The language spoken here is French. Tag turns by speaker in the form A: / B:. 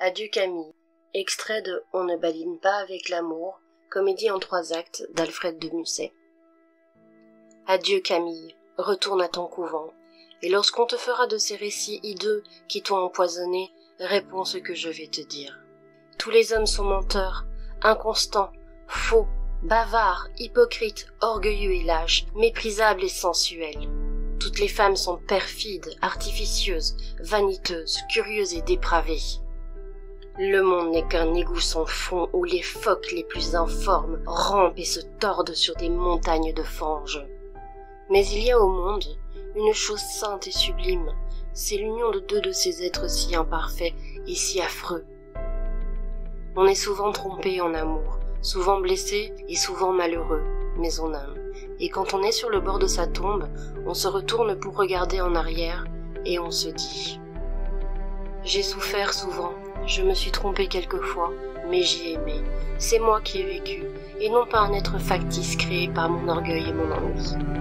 A: Adieu Camille. Extrait de On ne badine pas avec l'amour, comédie en 3 actes d'Alfred de Musset. Adieu Camille, retourne à ton couvent, et lorsqu'on te fera de ces récits hideux qui t'ont empoisonné, réponds ce que je vais te dire. Tous les hommes sont menteurs, inconstants, faux, bavards, hypocrites, orgueilleux et lâches, méprisables et sensuels. Toutes les femmes sont perfides, artificieuses, vaniteuses, curieuses et dépravées. Le monde n'est qu'un égout sans fond où les phoques les plus informes rampent et se tordent sur des montagnes de fange. Mais il y a au monde une chose sainte et sublime, c'est l'union de 2 de ces êtres si imparfaits et si affreux. On est souvent trompé en amour, souvent blessé et souvent malheureux, mais on aime. Et quand on est sur le bord de sa tombe, on se retourne pour regarder en arrière et on se dit « J'ai souffert souvent, je me suis trompé quelquefois, mais j'ai aimé. C'est moi qui ai vécu, et non pas un être factice créé par mon orgueil et mon ennui. »